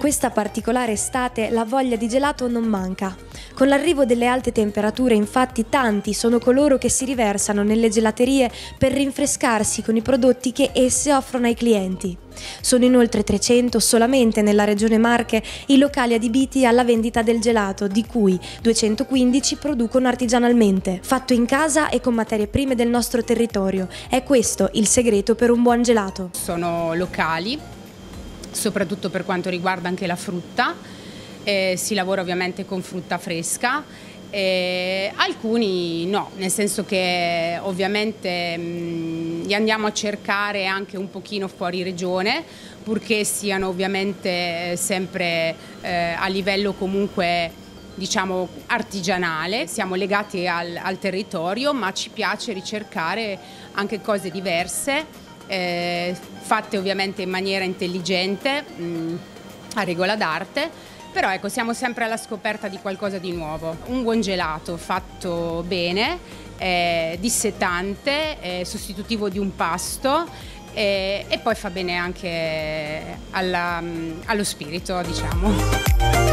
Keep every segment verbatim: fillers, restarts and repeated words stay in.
questa particolare estate la voglia di gelato non manca. Con l'arrivo delle alte temperature, infatti, tanti sono coloro che si riversano nelle gelaterie per rinfrescarsi con i prodotti che esse offrono ai clienti. Sono inoltre trecento solamente nella regione Marche i locali adibiti alla vendita del gelato, di cui duecentoquindici producono artigianalmente, fatto in casa e con materie prime del nostro territorio. È questo il segreto per un buon gelato. Sono locali, soprattutto per quanto riguarda anche la frutta, eh, si lavora ovviamente con frutta fresca, eh, alcuni no, nel senso che ovviamente mh, li andiamo a cercare anche un pochino fuori regione, purché siano ovviamente sempre eh, a livello comunque diciamo artigianale. Siamo legati al, al territorio, ma ci piace ricercare anche cose diverse, eh, fatte ovviamente in maniera intelligente, mh, a regola d'arte. Però ecco, siamo sempre alla scoperta di qualcosa di nuovo. Un buon gelato fatto bene, eh, dissetante, eh, sostitutivo di un pasto, eh, e poi fa bene anche alla, allo spirito, diciamo.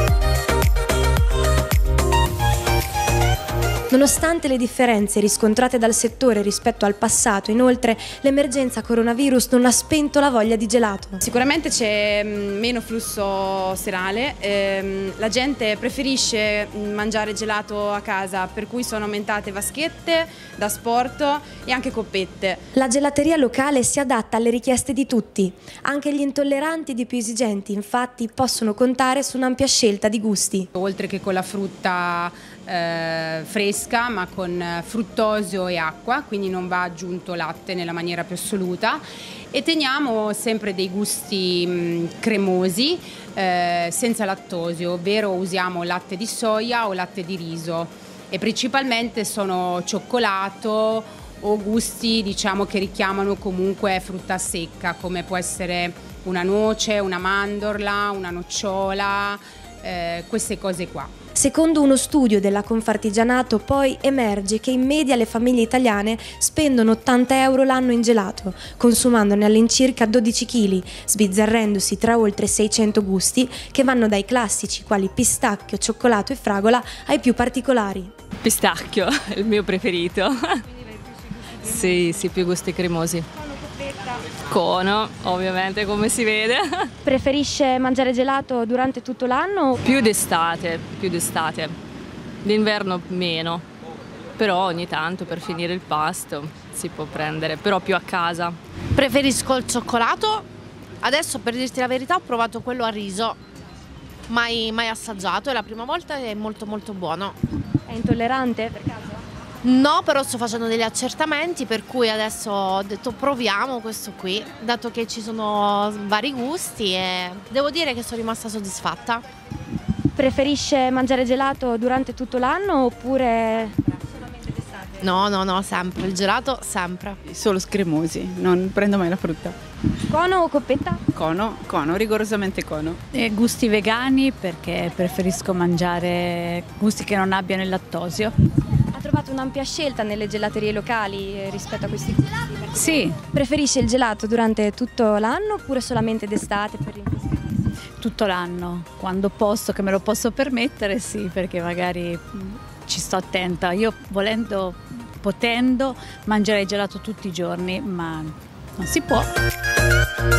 Nonostante le differenze riscontrate dal settore rispetto al passato, inoltre, l'emergenza coronavirus non ha spento la voglia di gelato. Sicuramente c'è meno flusso serale, ehm, la gente preferisce mangiare gelato a casa, per cui sono aumentate vaschette da sport e anche coppette. La gelateria locale si adatta alle richieste di tutti. Anche gli intolleranti ed i più esigenti, infatti, possono contare su un'ampia scelta di gusti. Oltre che con la frutta eh, fresca, ma con fruttosio e acqua, quindi non va aggiunto latte nella maniera più assoluta, e teniamo sempre dei gusti mh, cremosi, eh, senza lattosio, ovvero usiamo latte di soia o latte di riso, e principalmente sono cioccolato o gusti diciamo che richiamano comunque frutta secca, come può essere una noce, una mandorla, una nocciola, eh, queste cose qua. Secondo uno studio della Confartigianato, poi, emerge che in media le famiglie italiane spendono ottanta euro l'anno in gelato, consumandone all'incirca dodici chili, sbizzarrendosi tra oltre seicento gusti che vanno dai classici quali pistacchio, cioccolato e fragola ai più particolari. Pistacchio è il mio preferito. Sì, sì, più gusti cremosi. Cono, ovviamente, come si vede. Preferisce mangiare gelato durante tutto l'anno? Più d'estate, più d'estate. D'inverno meno, però ogni tanto per finire il pasto si può prendere, però più a casa. Preferisco il cioccolato. Adesso, per dirti la verità, ho provato quello a riso, mai, mai assaggiato, è la prima volta e è molto molto buono. È intollerante per caso? No, però sto facendo degli accertamenti, per cui adesso ho detto proviamo questo qui, dato che ci sono vari gusti, e devo dire che sono rimasta soddisfatta. Preferisce mangiare gelato durante tutto l'anno oppure solamente d'estate? No, no, no, sempre, il gelato sempre. Solo scremosi, non prendo mai la frutta. Cono o coppetta? Cono, cono, rigorosamente cono. E gusti vegani, perché preferisco mangiare gusti che non abbiano il lattosio. Ha trovato un'ampia scelta nelle gelaterie locali rispetto a questi gusti? Sì. Preferisce il gelato durante tutto l'anno oppure solamente d'estate per rinfrescarsi? Tutto l'anno, quando posso, che me lo posso permettere, sì, perché magari ci sto attenta. Io volendo, potendo, mangerei gelato tutti i giorni, ma non si può.